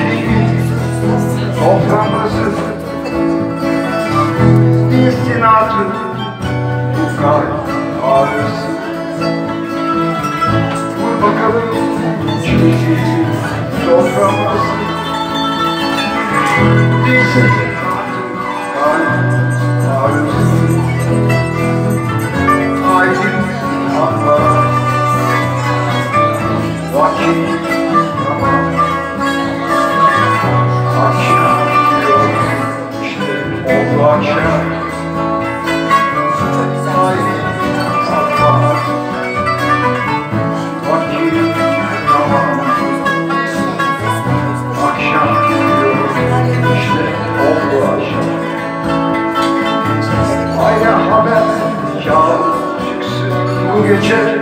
Soframızı istinatı tukar ağrısı. Vur bakalım çiğ soframızı istinatı tukar ağrısı. Haydi Abbas vakit tamam. Akşam diyor işte oldu akşam. Haydi Abbas vakit tamam. Akşam diyor işte oldu akşam. Haydi haber çağır çıksın bu gece.